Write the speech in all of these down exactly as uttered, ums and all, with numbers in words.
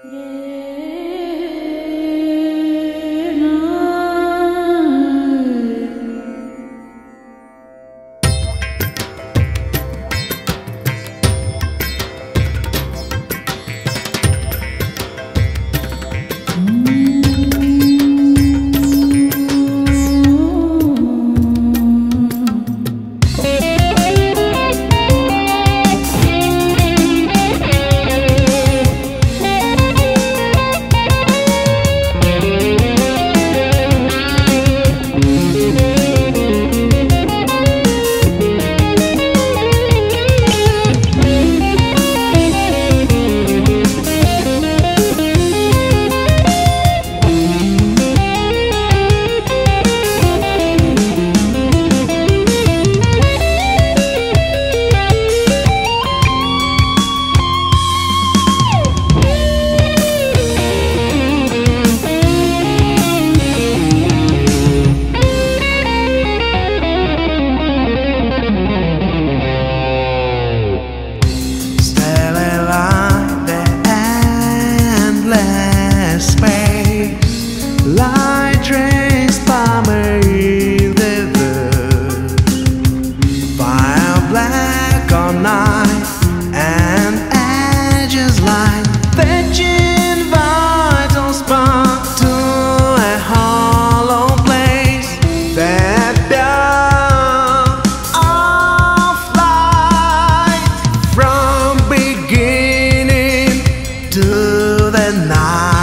Light traced by me rivers, fire black all night, and edges like fetching vital spark to a hollow place. That dawn of light from beginning to the night.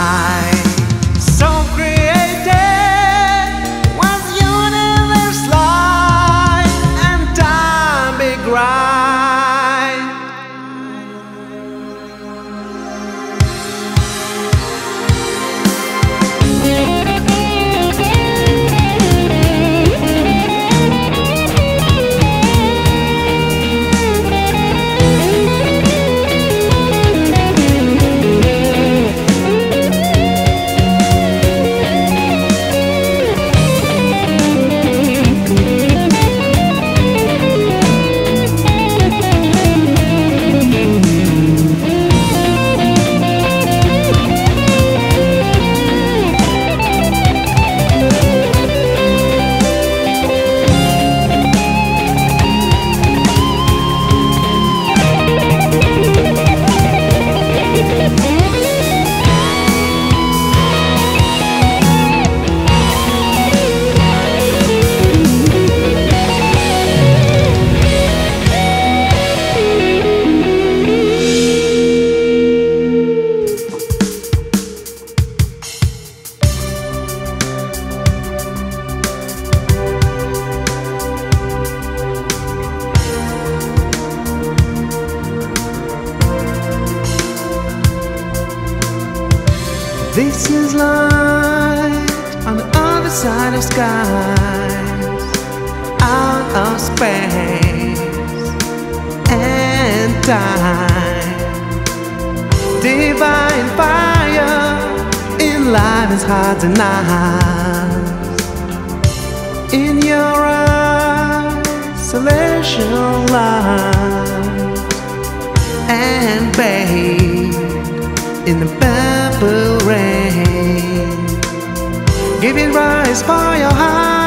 This is light on the other side of skies, out of space and time. Divine fire in life is hard to nice. In your eyes, celestial light, and bathe in the purple rain, giving rise for your heart.